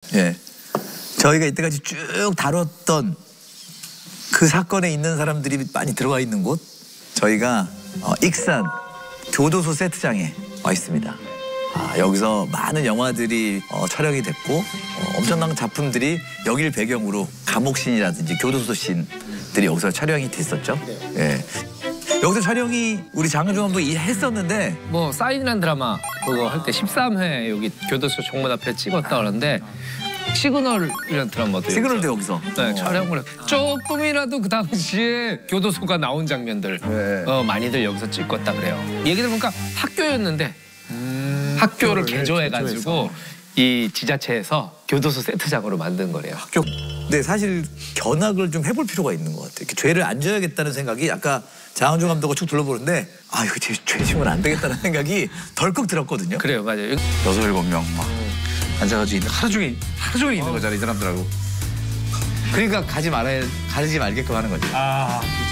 예. 저희가 이때까지 쭉 다뤘던 그 사건에 있는 사람들이 많이 들어와 있는 곳, 저희가 익산 교도소 세트장에 와 있습니다. 여기서 많은 영화들이 촬영이 됐고 엄청난 작품들이 여기를 배경으로 감옥신이라든지 교도소 씬들이 여기서 촬영이 됐었죠. 예. 여기서 촬영이 우리 장준환도 했었는데 뭐 사인이라는 드라마 그거 할 때 13회 여기 교도소 정문 앞에 찍었다 그러는데 시그널이라는 드라마도 시그널도 여기서 네, 촬영을 조금이라도 그 당시에 교도소가 나온 장면들 많이들 여기서 찍었다 그래요. 얘기 들어보니까 학교였는데 학교를 개조해가지고 이 지자체에서 교도소 세트장으로 만든 거래요. 학교. 네, 사실 견학을 좀 해볼 필요가 있는 것 같아요. 이렇게 죄를 안 져야겠다는 생각이 아까 장항준 감독을 쭉 둘러보는데 이거 죄 지면 안 되겠다는 생각이 덜컥 들었거든요. 그래요, 맞아요. 6, 7명 막 앉아가지고 하루 종일 있는 거잖아 이 사람들하고. 그러니까 가지 말게끔 하는 거지.